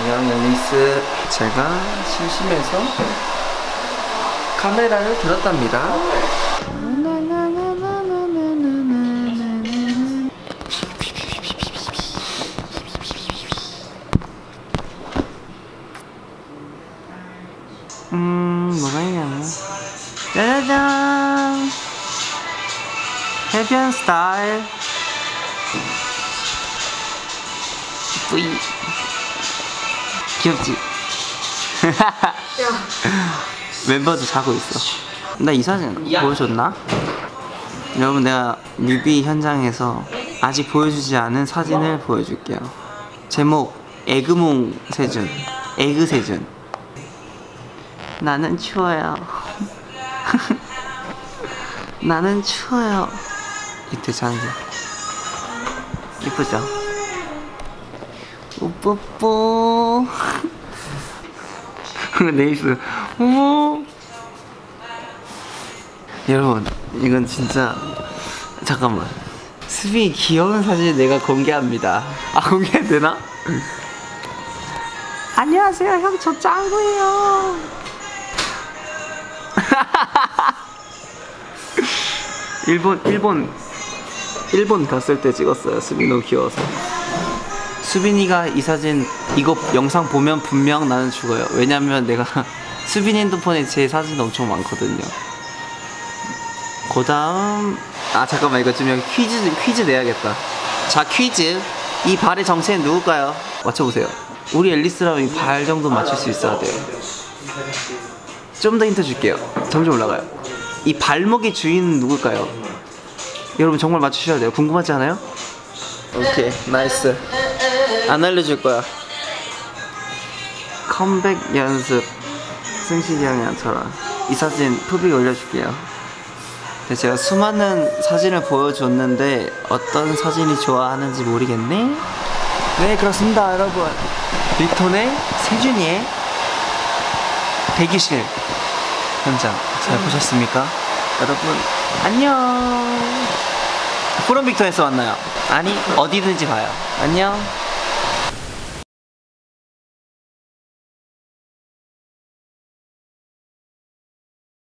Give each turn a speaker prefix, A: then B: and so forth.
A: 안녕 앨리스. 제가 심심해서 카메라를 들었답니다. 뭐가 있냐면 짜자잔, 해변 스타일 뿌이. 귀엽지? 멤버도 자고 있어. 나 이 사진 보여줬나? 여러분, 내가 뮤비 현장에서 아직 보여주지 않은 사진을 보여줄게요. 제목 에그몽 세준, 에그 세준. 나는 추워요. 나는 추워요. 이때 자는 게 이쁘죠? 뽀뽀뽀. 네이스. 오. 여러분, 이건 진짜, 잠깐만, 수빈이 귀여운 사진 내가 공개합니다. 아, 공개해도 되나? 안녕하세요, 형, 저 짱구예요. 일본 갔을 때 찍었어요. 수빈이 너무 귀여워서. 수빈이가 이 사진, 이거 영상 보면 분명 나는 죽어요. 왜냐면 내가 수빈이 핸드폰에 제 사진 엄청 많거든요. 그 다음, 아 잠깐만, 이거 좀 여기 퀴즈 내야겠다. 자, 퀴즈. 이 발의 정체는 누굴까요? 맞춰보세요. 우리 앨리스라면 이 발 정도 맞출 수 있어야 돼요. 좀 더 힌트 줄게요. 점점 올라가요. 이 발목의 주인은 누굴까요? 여러분 정말 맞추셔야 돼요. 궁금하지 않아요? 오케이, 나이스. 안 알려줄 거야. 컴백 연습. 승식이 형이랑 저랑. 이 사진 푸비에 올려줄게요. 근데 제가 수많은 사진을 보여줬는데 어떤 사진이 좋아하는지 모르겠네? 네, 그렇습니다, 여러분. 빅톤의 세준이의 대기실 현장 잘 보셨습니까? 여러분, 안녕. 프롬 빅톤에서 만나요. 아니, 어디든지 봐요. 안녕.